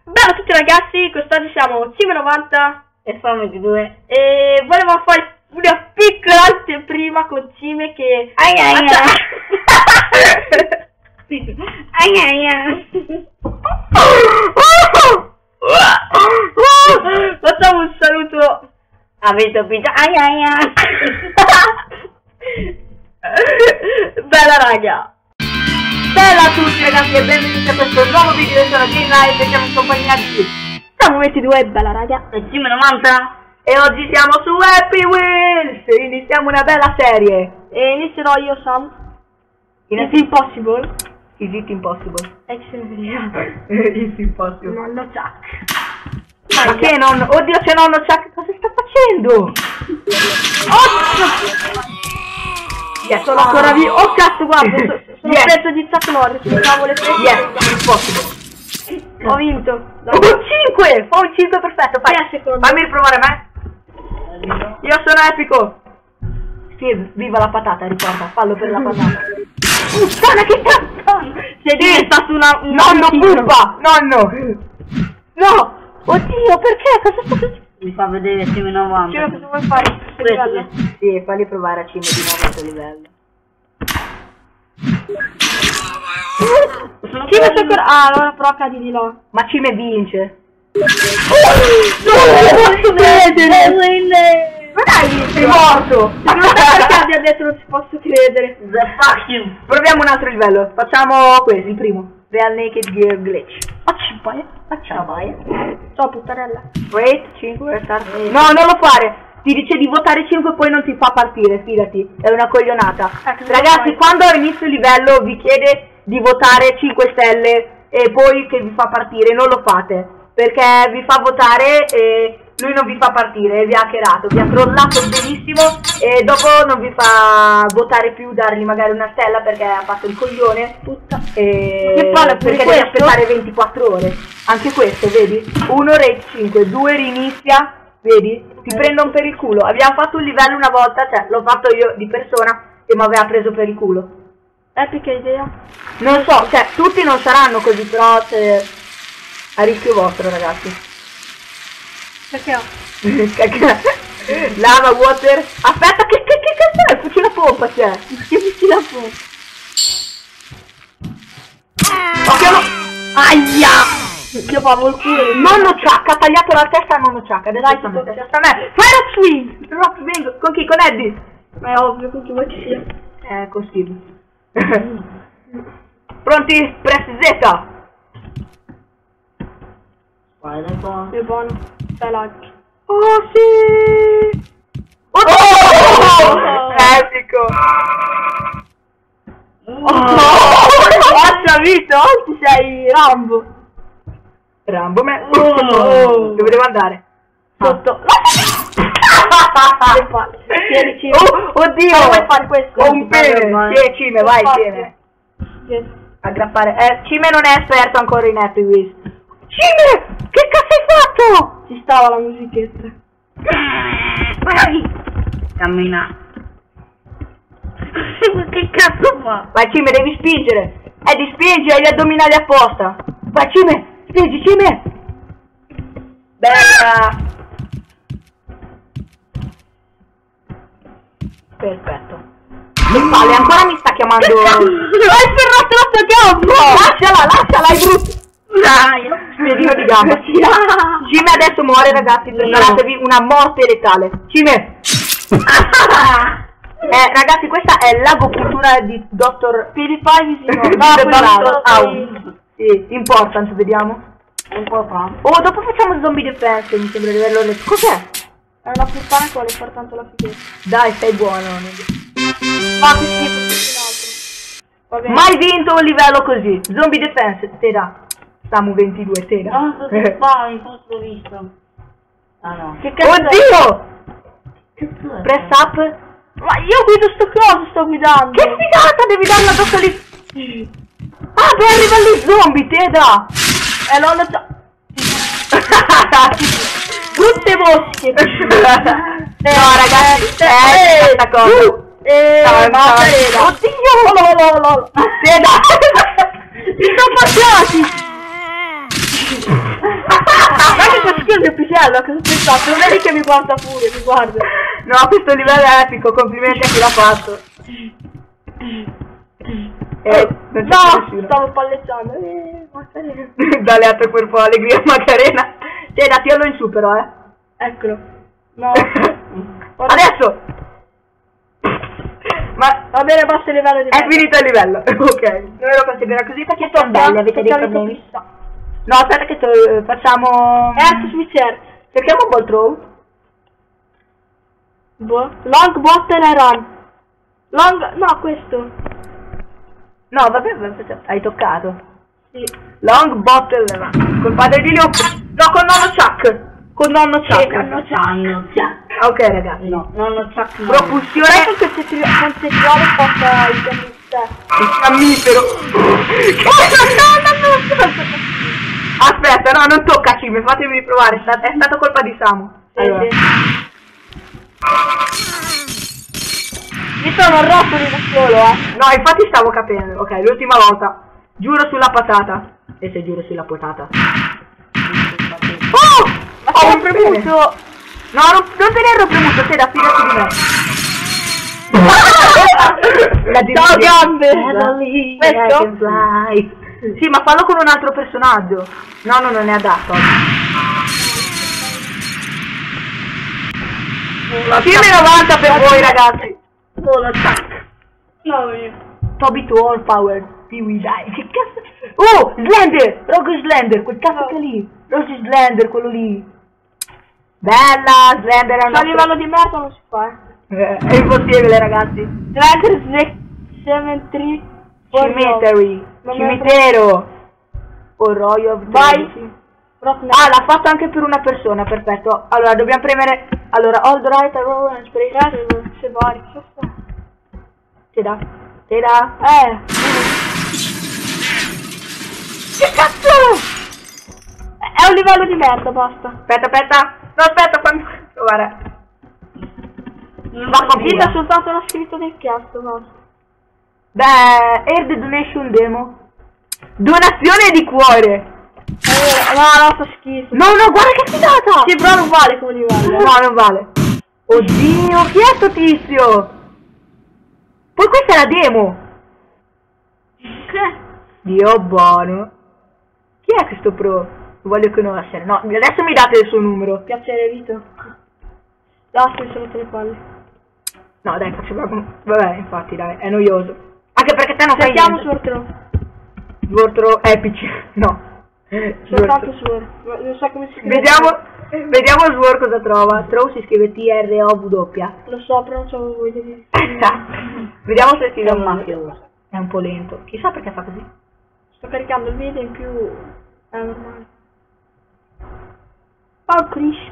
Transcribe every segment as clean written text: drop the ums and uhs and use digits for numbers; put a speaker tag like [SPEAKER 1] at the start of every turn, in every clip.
[SPEAKER 1] Bella a tutti ragazzi, quest'oggi siamo Cime90
[SPEAKER 2] e Fame22
[SPEAKER 1] e volevo fare una piccola anteprima con Cime che... Facciamo un saluto
[SPEAKER 2] a Vito Pizza.
[SPEAKER 1] Bella raga. Bella a tutti ragazzi e benvenuti a questo nuovo video. Sono Game9 e siamo in compagnia di Fame22, bella raga,
[SPEAKER 2] e Cime90
[SPEAKER 1] e oggi siamo su Happy Wheels. Iniziamo una bella serie e inizierò io, Sam. It's impossible. Is it impossible? It's impossible.
[SPEAKER 2] Nonno Chuck.
[SPEAKER 1] Ma che nonno? Oddio, c'è nonno Chuck, cosa sta facendo? Sono ancora vivo. Oh cazzo, guarda, sono pezzo di Chuck Norris. Impossible. Ho vinto. Oh, 5! Ho un 5 perfetto, fai. Fammi riprovare me. Io sono epico. Steve, viva la patata, ricorda, fallo per la patata. Puttana, che cazzo! Sei diventato una nonno puppa! Nonno! No! Oddio, perché? Cosa sta facendo?
[SPEAKER 2] Mi fa vedere Cime90.
[SPEAKER 1] Cime, cosa vuoi fare?
[SPEAKER 2] Questo.
[SPEAKER 1] Sì, falli provare a Cime di nuovo a questo livello. Cime c'è ancora... Ah, allora però cadi di là. Ma Cime vince. Non posso credere! Ma dai, sei morto! Ma non so perché abbia detto non ci posso credere.
[SPEAKER 2] The fucking.
[SPEAKER 1] Proviamo un altro livello. Facciamo questo, il primo. Real Naked Gear Glitch. Facciamo. Ciao puttanella. Wait, 5, start. No, non lo fare. Ti dice di votare 5 e poi non ti fa partire, fidati. È una coglionata. Ragazzi, quando inizio il livello vi chiede di votare 5 stelle e poi che vi fa partire, non lo fate. Perché vi fa votare e lui non vi fa partire, vi ha hackerato, vi ha trollato benissimo e dopo non vi fa votare più, dargli magari una stella perché ha fatto il coglione. Che palle, perché devi aspettare 24 ore. Anche questo, vedi? 1 rate 5, 2 rinizia, vedi? Ti prendono per il culo. Abbiamo fatto un livello una volta, cioè l'ho fatto io di persona e mi aveva preso per il culo. Epica idea. Non so, cioè tutti non saranno così, però a rischio vostro ragazzi. Perché ho? Lava, water. Aspetta, che cazzo è? Fucile a pompa c'è. Che fucile a pompa? Occhio no. Aia! Io favo il culo. Nonno Chuck, ha tagliato la testa a nonno Chuck. Adesso dai, testa a me. Fai la swing! Vengo. Con chi? Con Eddie? Ma è ovvio, con chi vuoi che sia. Con Steve. Pronti? Press Z.
[SPEAKER 2] Vai, dai, buono.
[SPEAKER 1] È buono. Stai lag. Oh sì! Oh! Epico! Faccia vita, oggi sei Rambo! Rambo me! Dove devo andare? Sotto! Oddio! Vuoi fare questo? Ho un pene! Sì, Cime, vai, Cime! Aggrappare. Cime non è esperto ancora in Happy Wheels. Cime! Che cazzo hai fatto? Ci stava la musichetta.
[SPEAKER 2] Vai! Cammina. Che cazzo fa?
[SPEAKER 1] Vai Cime, devi spingere. Di spingi, hai gli addominali apposta. Vai Cime, spingi Cime. Bella. Perfetto. Che palle, ancora mi sta chiamando. Hai fermato la tua gamba. Lasciala, è brutto.
[SPEAKER 2] Dai!
[SPEAKER 1] Spiedino di gamba. Cime adesso muore ragazzi, preparatevi una morte letale. Cime! Ragazzi, questa è l'agopuntura di Dr. Sì, important, vediamo. Oh, dopo facciamo zombie defense, mi sembra di averlo letto. Cos'è? È una puttana con l'importante la fighetta. Dai, stai buono. Ma che schifo, mai vinto un livello così. Zombie defense, te da. Samu 22, tela.
[SPEAKER 2] Non so se fai, forse l'ho visto. Ah no.
[SPEAKER 1] Che cazzo? Oddio! Press up. Ma io guido sto coso, sto guidando. Che figata, devi darla addosso lì. Ah, poi arrivano gli zombie, Teda. Non lo so. Tutte mosche. No, ragazzi, questa cosa. Oddio! Teda. Mi sono passati. Ma che schifo il pisello, cosa pensato? Non vedi che mi guarda pure, mi guarda. No, questo livello è epico, complimenti a chi l'ha fatto. Non c'è nessuno. Stavo palleggiando. Macarena. Dalle altre per po' allegria Macarena. Da tiralo in su però, Eccolo. No. Adesso! Ma va bene, basta il livello di... È finito il livello. Ok. Non lo considero così perché sono belli, avete dei problemi. No, aspetta che facciamo... switcher. Cerchiamo un ball throw. Long bottle and run. Long... No, questo. No, vabbè, hai toccato. Sì. Long bottle and run. Col padre di Luke. No, con nonno Chuck. Con nonno Chuck. Nonno Chuck. Ok, ragazzi. No, nonno Chuck. Propulsione. Con se ti vuole porta il mammifero. Aspetta, no, non toccaci, fatemi provare, è stata colpa di Samu. Allora. Mi sono rotto di da solo, No, infatti stavo capendo. Ok, l'ultima volta. Giuro sulla patata. E se giuro sulla patata. Oh! Ho premuto! No, non tenerlo premuto, sei da fidati di me. Ciao gambe! Questo? Sì, ma fallo con un altro personaggio. No, non è adatto. Film 90 per voi, ragazzi. No, Toby to all power. Pee-wee dai. Che cazzo? Oh, Slender! Rogue Slender, quel cazzo che lì. Rogue Slender, quello lì. Bella, Slender è un livello di merda non si fa. È impossibile, ragazzi. Slender Snake Cemetery. Cimitero. O Royal. Vai. Ah, l'ha fatto anche per una persona, perfetto. Allora, dobbiamo premere. Allora, hold right arrow and space. Se vai, che sta? Te da. Che cazzo? È un livello di merda, basta. Aspetta. No, aspetta, fammi provare. Ma completa soltanto la scritta del cazzo, basta. Beh, Air the Donation Demo. Donazione di cuore. No, fa schifo. No, guarda che figata. Sì, però non vale come livello. No, non vale. Oddio, chi è sto tizio? Poi questa è la demo. Dio buono. Chi è questo pro? Lo voglio conoscere. No, adesso mi date il suo numero. Piacere, Vito. No, sono le palle. No, dai, facciamo... Vabbè, infatti, dai, è noioso. Anche perché te non fai niente. Sword throw epici. No. Soltanto Sword. Non so come si scrive. Vediamo Sword cosa trova. Throw si scrive T-R-O-W. Lo so, però non c'avevo voglia di... Vediamo se scrive un mafioso. È un po' lento. Chissà perché fa così. Sto caricando il video in più... È normale. Oh, Cristo.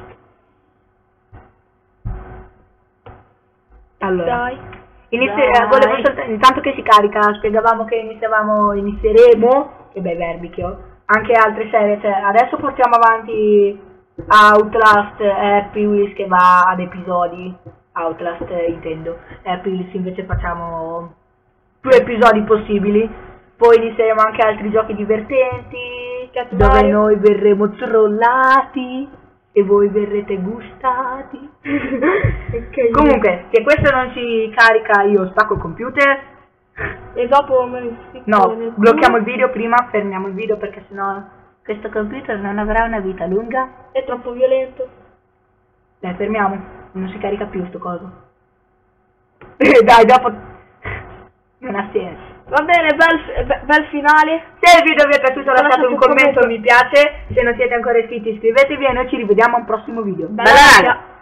[SPEAKER 1] Allora. Dai. Volevo soltanto, intanto che si carica, spiegavamo che inizieremo, che bei verbi che ho, anche altre serie, cioè adesso portiamo avanti Outlast, Happy Wheels che va ad episodi, Outlast intendo, Happy Wheels invece facciamo più episodi possibili, poi inizieremo anche altri giochi divertenti, dove noi verremo trollati e voi verrete gustati. Okay. Comunque, se questo non ci carica io stacco il computer e dopo me lo no, blocchiamo il video prima, fermiamo il video perché sennò questo computer non avrà una vita lunga. È troppo violento. Dai, fermiamo, non si carica più sto coso. Dai, dopo non ha senso. Va bene, bel finale. Se il video vi è piaciuto lasciate un commento, mi piace. Se non siete ancora iscritti iscrivetevi e noi ci rivediamo a un prossimo video. Bella raga!